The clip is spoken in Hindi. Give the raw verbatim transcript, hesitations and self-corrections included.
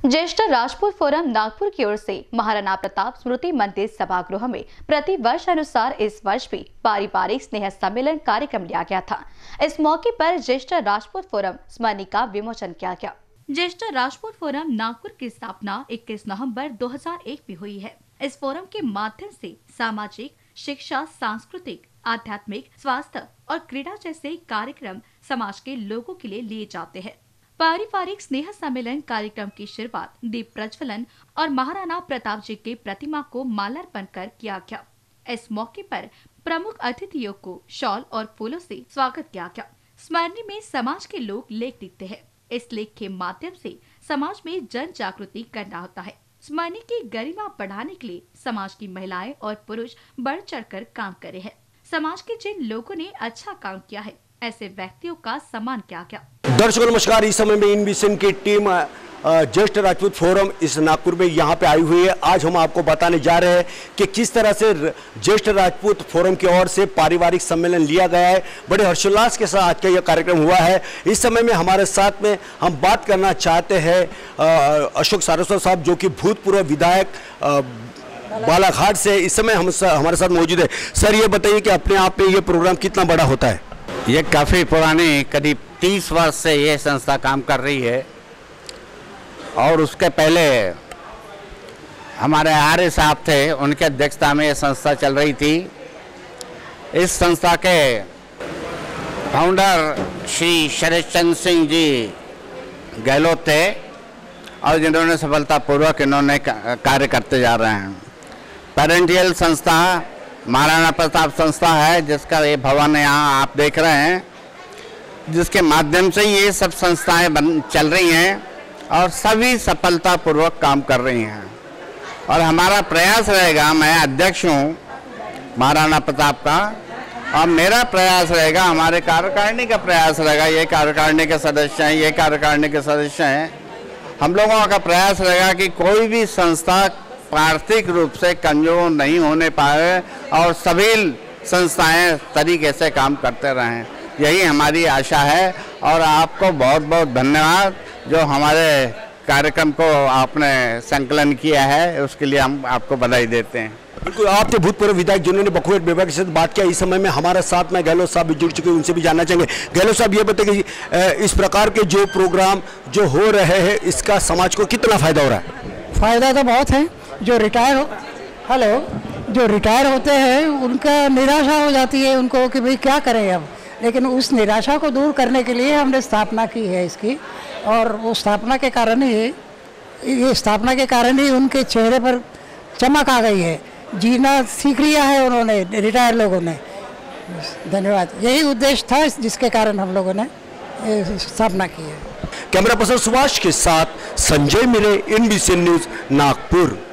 ज्येष्ठ राजपूत फोरम नागपुर की ओर से महाराणा प्रताप स्मृति मंदिर सभागृह में प्रति वर्ष अनुसार इस वर्ष भी पारिवारिक स्नेह सम्मेलन कार्यक्रम लिया गया था। इस मौके पर ज्येष्ठ राजपूत फोरम स्मरणिका विमोचन किया गया। ज्येष्ठ राजपूत फोरम नागपुर की स्थापना इक्कीस नवंबर दो हज़ार एक में हुई है। इस फोरम के माध्यम से सामाजिक, शिक्षा, सांस्कृतिक, आध्यात्मिक, स्वास्थ्य और क्रीड़ा जैसे कार्यक्रम समाज के लोगों के लिए लिए जाते हैं। पारिवारिक स्नेह सम्मेलन कार्यक्रम की शुरुआत दीप प्रज्वलन और महाराणा प्रताप जी के प्रतिमा को माल्यार्पण कर किया गया। इस मौके पर प्रमुख अतिथियों को शॉल और फूलों से स्वागत किया गया। स्मरणी में समाज के लोग लेख लिखते हैं। इस लेख के माध्यम से समाज में जन जागृति करना होता है। स्मरणी की गरिमा बढ़ाने के लिए समाज की महिलाएं और पुरुष बढ़ चढ़कर काम करे हैं। समाज के जिन लोगों ने अच्छा काम किया है, ऐसे व्यक्तियों का सम्मान किया गया। दर्शकों नमस्कार। इस समय में इनविजन की टीम ज्येष्ठ राजपूत फोरम इस नागपुर में यहाँ पे आई हुई है। आज हम आपको बताने जा रहे हैं कि किस तरह से ज्येष्ठ राजपूत फोरम की ओर से पारिवारिक सम्मेलन लिया गया है। बड़े हर्षोल्लास के साथ आज का यह कार्यक्रम हुआ है। इस समय में हमारे साथ में हम बात करना चाहते हैं अशोक सारस्वत साहब, जो कि भूतपूर्व विधायक बालाघाट से इस समय हम हमारे साथ मौजूद है। सर, ये बताइए कि अपने आप में ये प्रोग्राम कितना बड़ा होता है? ये काफ़ी पुरानी, करीब तीस वर्ष से ये संस्था काम कर रही है और उसके पहले हमारे आर्य साहब थे, उनके अध्यक्षता में ये संस्था चल रही थी। इस संस्था के फाउंडर श्री शरद चंद्र सिंह जी गहलोत थे और जिन्होंने सफलतापूर्वक इन्होंने कार्य करते जा रहे हैं। पेरेंटियल संस्था महाराणा प्रताप संस्था है, जिसका ये भवन यहाँ आप देख रहे हैं, जिसके माध्यम से ये सब संस्थाएं बन चल रही हैं और सभी सफलतापूर्वक काम कर रही हैं। और हमारा प्रयास रहेगा, मैं अध्यक्ष हूँ महाराणा प्रताप का, और मेरा प्रयास रहेगा, हमारे कार्यकारिणी का प्रयास रहेगा, ये कार्यकारिणी के सदस्य हैं, ये कार्यकारिणी के सदस्य हैं, हम लोगों का प्रयास रहेगा कि कोई भी संस्था आर्थिक रूप से कमजोर नहीं होने पाए और सभी संस्थाएं तरीके से काम करते रहें, यही हमारी आशा है। और आपको बहुत बहुत धन्यवाद जो हमारे कार्यक्रम को आपने संकलन किया है, उसके लिए हम आपको बधाई देते हैं। बिल्कुल, आप थे भूतपूर्व विधायक जिन्होंने बखूबी विभाग के साथ बात किया। इस समय में हमारे साथ में गहलोत साहब भी जुड़ चुके हैं, उनसे भी जानना चाहेंगे। गहलोत साहब, ये बताइए कि इस प्रकार के जो प्रोग्राम जो हो रहे हैं, इसका समाज को कितना फायदा हो रहा है? फायदा तो बहुत है। जो रिटायर हो हेलो जो रिटायर होते हैं उनका निराशा हो जाती है उनको कि भाई क्या करें अब, लेकिन उस निराशा को दूर करने के लिए हमने स्थापना की है इसकी। और वो स्थापना के कारण ही ये स्थापना के कारण ही उनके चेहरे पर चमक आ गई है, जीना सीख लिया है उन्होंने, रिटायर लोगों ने। धन्यवाद। यही उद्देश्य था जिसके कारण हम लोगों ने स्थापना की है। कैमरा पर्सन सुभाष के साथ संजय मिले, इनविजन न्यूज नागपुर।